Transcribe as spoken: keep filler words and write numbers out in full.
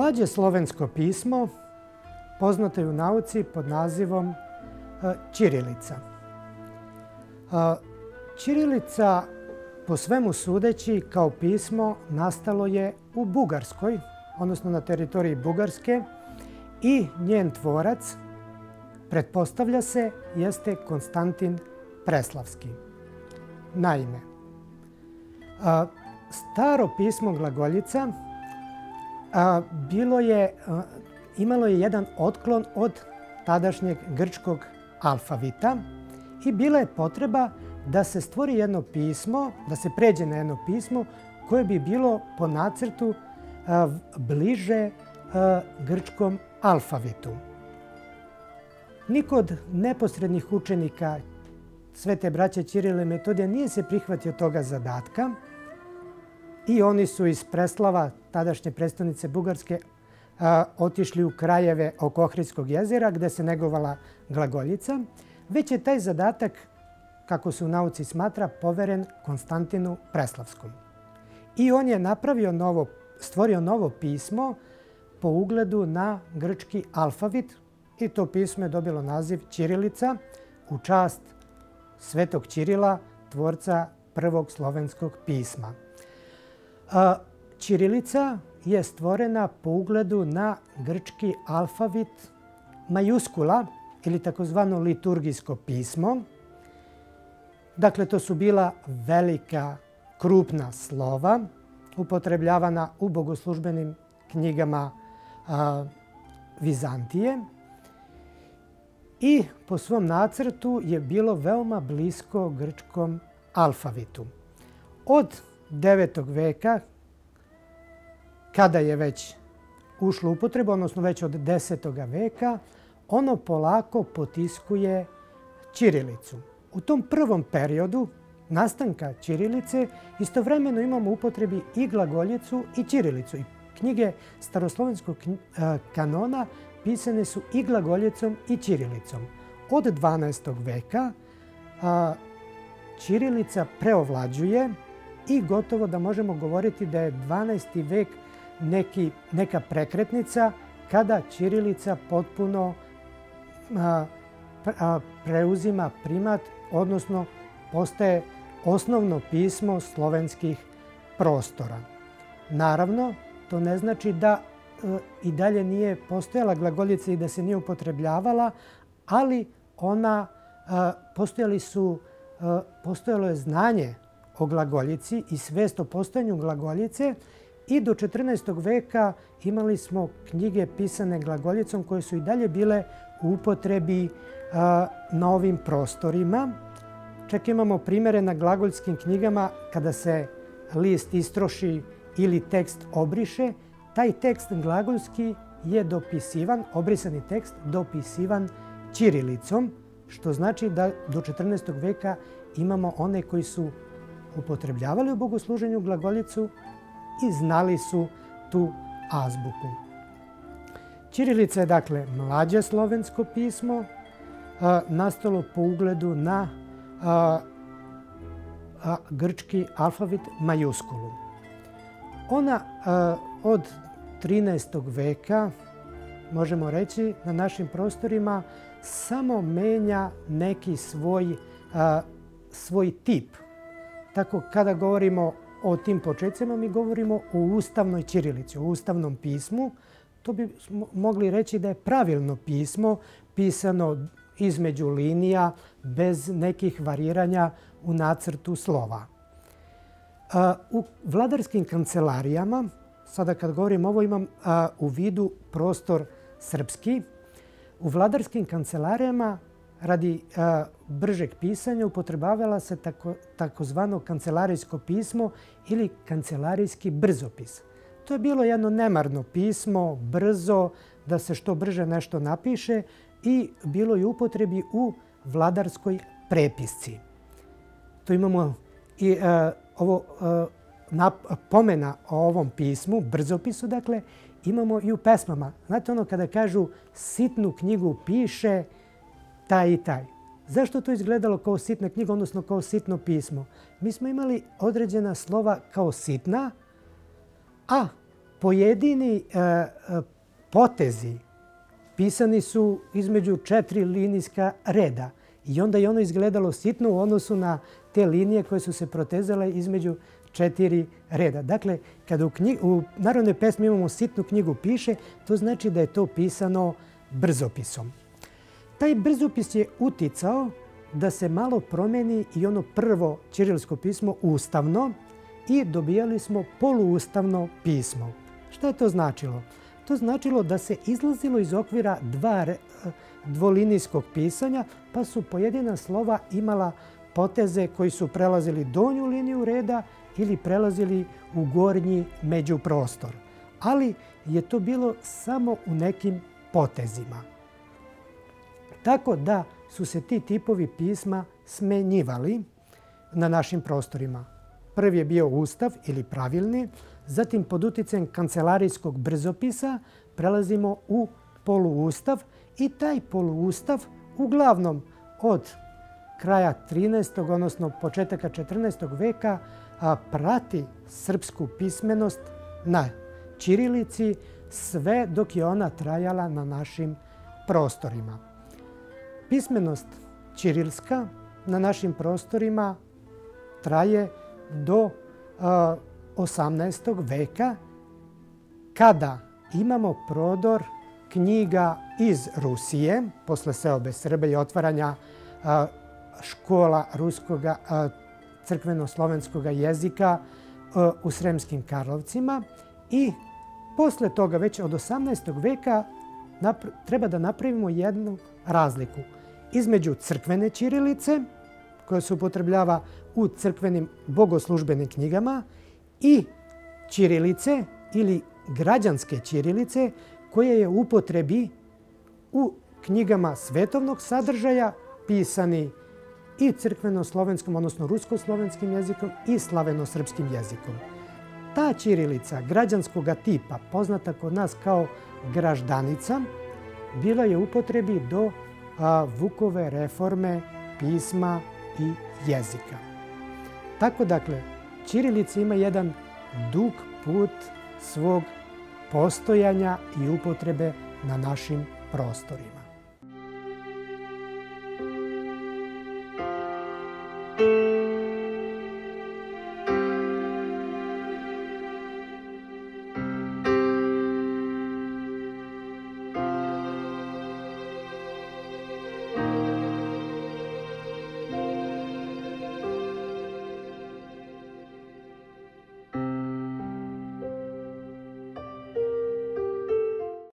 Mlađe slovensko pismo poznato je u nauci pod nazivom ćirilica. Ćirilica, po svemu sudeći, kao pismo nastalo je u Bugarskoj, odnosno na teritoriji Bugarske, i njen tvorac, pretpostavlja se, jeste Konstantin Preslavski. Naime, staro pismo glagoljica bilo je, imalo je jedan otklon od tadašnjeg grčkog alfavita i bila je potreba da se stvori jedno pismo, da se pređe na jedno pismo koje bi bilo po nacrtu bliže grčkom alfavitu. Niko od neposrednih učenika Svete braće Ćirila i Metodija nije se prihvatio toga zadatka i oni su iz Preslava, tadašnje prestonice Bugarske, otišli u krajeve oko Ohridskog jezera gde se negovala glagoljica, već je taj zadatak, kako se u nauci smatra, poveren Konstantinu Preslavskom. I on je napravio novo, stvorio novo pismo po ugledu na grčki alfavit i to pismo je dobilo naziv ćirilica u čast Svetog Ćirila, tvorca prvog slovenskog pisma. Ćirilica je stvorena po ugledu na grčki alfavit majuskula ili takozvano liturgijsko pismo. Dakle, to su bila velika, krupna slova upotrebljavana u bogoslužbenim knjigama Vizantije i po svom nacrtu je bilo veoma blisko grčkom alfavitu. Od devetog veka, kada je već ušlo u upotrebu, odnosno već od desetoga veka, ono polako potiskuje ćirilicu. U tom prvom periodu nastanka ćirilice istovremeno imamo u upotrebi i glagoljicu i ćirilicu. Knjige staroslovenskog kanona pisane su i glagoljicom i ćirilicom. Od dvanaestog veka ćirilica preovlađuje i gotovo da možemo govoriti da je dvanaesti vek neki, neka prekretnica kada ćirilica potpuno a, a, preuzima primat, odnosno postaje osnovno pismo slovenskih prostora. Naravno, to ne znači da e, i dalje nije postojala glagoljica i da se nije upotrebljavala, ali ona, a, postojali su, a, postojalo je znanje o glagoljici i svest o postojanju glagoljice i do četrnaestog veka imali smo knjige pisane glagoljicom koje su i dalje bile u upotrebi a, na ovim prostorima. Čak imamo primere na glagoljskim knjigama kada se list istroši ili tekst obriše. Taj tekst glagoljski je dopisivan, obrisani tekst, dopisivan ćirilicom, što znači da do četrnaestog veka imamo one koji su upotrebljavali u bogosluženju glagoljicu i znali su tu azbuku. Ćirilica je dakle mlađe slovensko pismo, a, nastalo po ugledu na a, a, grčki alfavit majuskulu. Ona a, od trinaestog veka, možemo reći, na našim prostorima samo menja neki svoj, a, svoj tip. Tako, kada govorimo o tim početcima, mi govorimo o ustavnoj ćirilici, o ustavnom pismu. To bi mogli reći da je pravilno pismo, pisano između linija, bez nekih variranja u nacrtu slova. U vladarskim kancelarijama, sada kad govorim ovo, imam u vidu prostor srpski. U vladarskim kancelarijama radi a, bržeg pisanja upotrebavala se tako, takozvano kancelarijsko pismo ili kancelarijski brzopis. To je bilo jedno nemarno pismo, brzo, da se što brže nešto napiše i bilo je u upotrebi u vladarskoj prepisci. To imamo i a, ovo a, napomena o ovom pismu, brzopisu, dakle, imamo i u pesmama. Znate ono kada kažu sitnu knjigu piše taj i taj. Zašto to izgledalo kao sitna knjiga, odnosno kao sitno pismo? Mi smo imali određena slova kao sitna, a Pojedini potezi pisani su između četiri linijska reda i onda je ono izgledalo sitno u odnosu na te linije koje su se protezale između četiri reda. Dakle, kada u narodnoj pesmi imamo sitnu knjigu piše, to znači da je to pisano brzopisom. Taj brzopis je uticao da se malo promeni i ono prvo ćirilsko pismo ustavno i dobijali smo poluustavno pismo. Šta je to značilo? To značilo da se izlazilo iz okvira dva dvolinijskog pisanja, pa su pojedina slova imala poteze koji su prelazili donju liniju reda ili prelazili u gornji međuprostor. Ali je to bilo samo u nekim potezima. Tako da su se ti tipovi pisma smenjivali na našim prostorima. Prvi je bio ustav ili pravilni, zatim pod uticajem kancelarijskog brzopisa prelazimo u poluustav i taj poluustav uglavnom od kraja trinaestog odnosno početaka četrnaestog veka prati srpsku pismenost na ćirilici sve dok je ona trajala na našim prostorima. Pismenost ćirilska na našim prostorima traje do osamnaestog veka kada imamo prodor knjiga iz Rusije posle seobe Srba i otvaranja škola ruskoga crkveno-slovenskog jezika u Sremskim Karlovcima i posle toga već od osamnaestog veka treba da napravimo jednu razliku između crkvene ćirilice koja se upotrebljava u crkvenim bogoslužbenim knjigama i ćirilice ili građanske ćirilice koja je u upotrebi u knjigama svetovnog sadržaja pisani i crkveno-slovenskom, odnosno rusko-slovenskim jezikom i slaveno-srpskim jezikom. Ta ćirilica građanskog tipa, poznata kod nas kao graždanica, bila je u upotrebi do Vukove reforme pisma i jezika. Tako dakle, ćirilica ima jedan dug put svog postojanja i upotrebe na našim prostorima.